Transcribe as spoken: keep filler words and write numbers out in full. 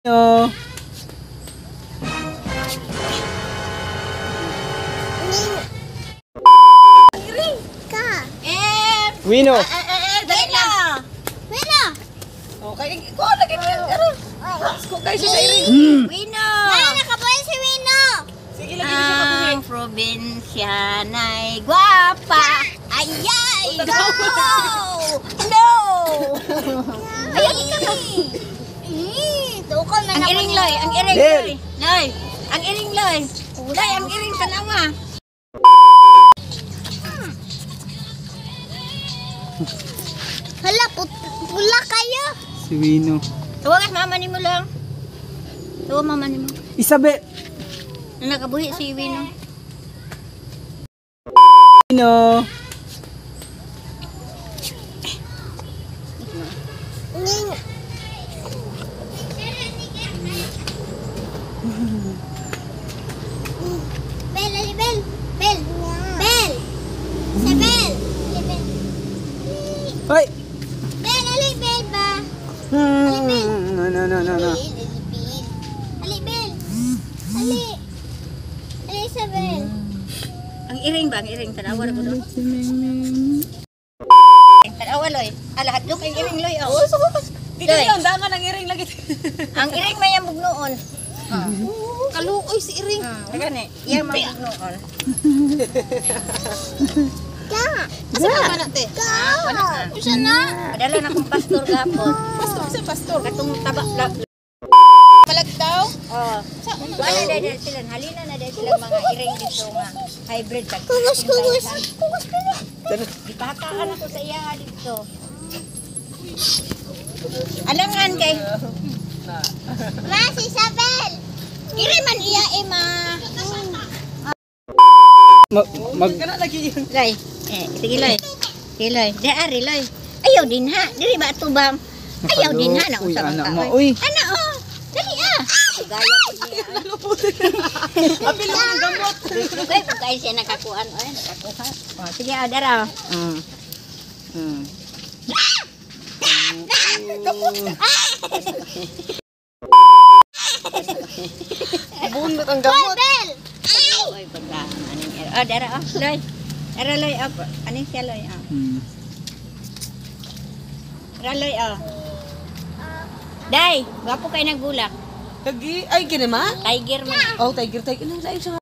No. Wino. Eh, eh, dali na. Wino. Okay, ko lagi ka. Ko kay si Irene. Wino. Wala nakabuhay si Wino. Sige, lagi na siya kabuhi. Ang probinsyana'y gwapa. Ayay! Go! No! Ayun ka na. Ang iring loy, ang iring loy. Loy, ang iring loy. Loy, ang iring tanawa. Hala, pula kayo. Si Wino. Tawagan mama ni mo lang. Tawagan mama ni mo. Isabel. Nakabuhi si Wino. Wino. Bel, ali Bel. Bel. Bel. Sa Bel. Hoy. Bel, ali Bel ba? Hmm. No, no, no, no, no. Ali Bel. Ali. Ali sa Bel. Ang iring ba? Ang iring tanawa na po doon. Tanawa loy. Ah, lahat look ang iring loy. Oh. Di ka lang dama ng iring lagi. Ang iring may amog noon. Kaluoy si Iring. Ah, gani. Yang may noon. Ka. Asa ka ba natin? Ka. Usa na. Padala na kong pastor gapon. Pastor, sa pastor. Katong taba lab. Palagtaw? Oh. Wala na dahil sila. Halina na dahil sila mga iring dito nga. Hybrid. Kugos, kugos. Kugos kugos. Ipahakaan ako sa iya dito. Alangan kay. Ma, si Isabel. Kiri man iya ima. Mag, mag Kana lagi yun. Loy. Eh, sige Loy. Sige Loy. Dari Loy. Ayaw din ha. Diri ba tubang? Ayaw din ha. Uy, Nausap anak ka. mo. Uy. Ano oh. Dali ah. Gaya po niya. Apil mo ng gamot. Uy, pagkain siya nakakuan. Uy, nakakuha. Oh, sige ah, dara. Mm. Mm. Bunot ang gamot. Bel! Uy, pagka. Aning ero. Oh, dara oh. Loy. Dara Loy. Oh, aning siya Loy. Oh. Mm. Dara Loy. Oh. Day, gwapo kayo nagbulak. Lagi, ay, kinema? Tiger man. Oh, tiger, tiger. Ano, lain siya.